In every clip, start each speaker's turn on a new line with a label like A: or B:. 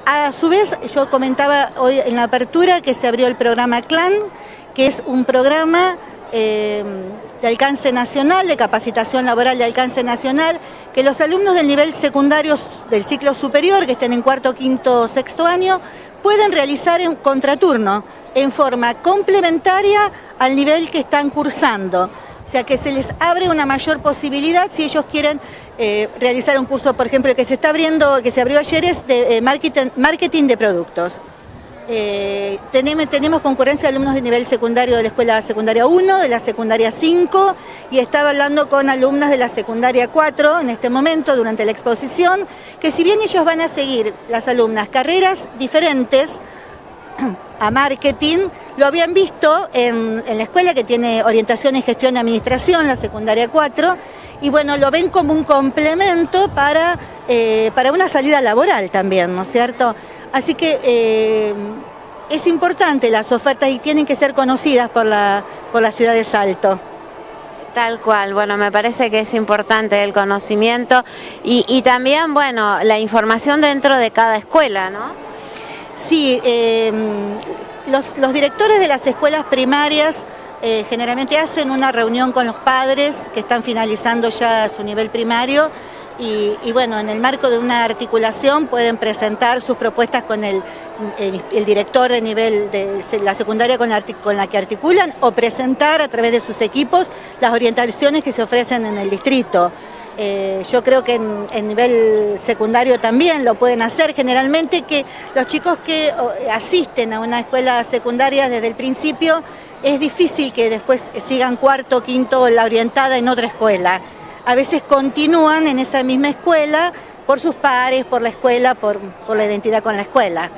A: A su vez, yo comentaba hoy en la apertura que se abrió el programa CLAN, que es un programa de alcance nacional, de capacitación laboral de alcance nacional, que los alumnos del nivel secundario del ciclo superior, que estén en cuarto, quinto, sexto año, pueden realizar en contraturno, en forma complementaria al nivel que están cursando. O sea que se les abre una mayor posibilidad si ellos quieren realizar un curso, por ejemplo, que se está abriendo, que se abrió ayer, es de marketing de productos. Tenemos concurrencia de alumnos de nivel secundario de la escuela secundaria 1, de la secundaria 5, y estaba hablando con alumnas de la secundaria 4 en este momento, durante la exposición, que si bien ellos van a seguir, las alumnas, carreras diferentes a marketing, lo habían visto en la escuela que tiene orientación en gestión y administración, la secundaria 4, y bueno, lo ven como un complemento para una salida laboral también, ¿no es cierto? Así que es importante las ofertas y tienen que ser conocidas por la ciudad de Salto.
B: Tal cual, bueno, me parece que es importante el conocimiento y también, bueno, la información dentro de cada escuela, ¿no?
A: Sí, los directores de las escuelas primarias generalmente hacen una reunión con los padres que están finalizando ya su nivel primario y bueno, en el marco de una articulación pueden presentar sus propuestas con el director de nivel de la secundaria con la que articulan o presentar a través de sus equipos las orientaciones que se ofrecen en el distrito. Yo creo que en nivel secundario también lo pueden hacer. Generalmente que los chicos que asisten a una escuela secundaria desde el principio, es difícil que después sigan cuarto, quinto, la orientada en otra escuela. A veces continúan en esa misma escuela por sus pares, por la escuela, por la identidad con la escuela.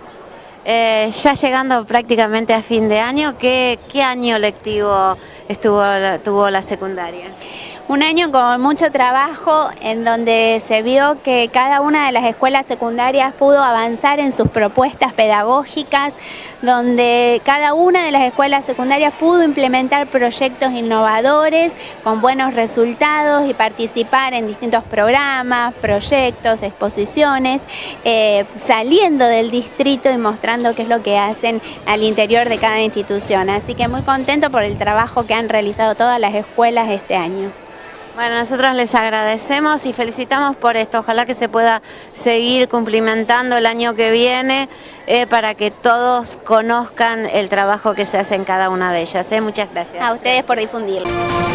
B: Ya llegando prácticamente a fin de año, ¿qué año lectivo tuvo la secundaria?
C: Un año con mucho trabajo en donde se vio que cada una de las escuelas secundarias pudo avanzar en sus propuestas pedagógicas, donde cada una de las escuelas secundarias pudo implementar proyectos innovadores con buenos resultados y participar en distintos programas, proyectos, exposiciones, saliendo del distrito y mostrando qué es lo que hacen al interior de cada institución. Así que muy contento por el trabajo que han realizado todas las escuelas este año.
B: Bueno, nosotros les agradecemos y felicitamos por esto. Ojalá que se pueda seguir cumplimentando el año que viene para que todos conozcan el trabajo que se hace en cada una de ellas. Muchas gracias.
C: A ustedes por difundirlo.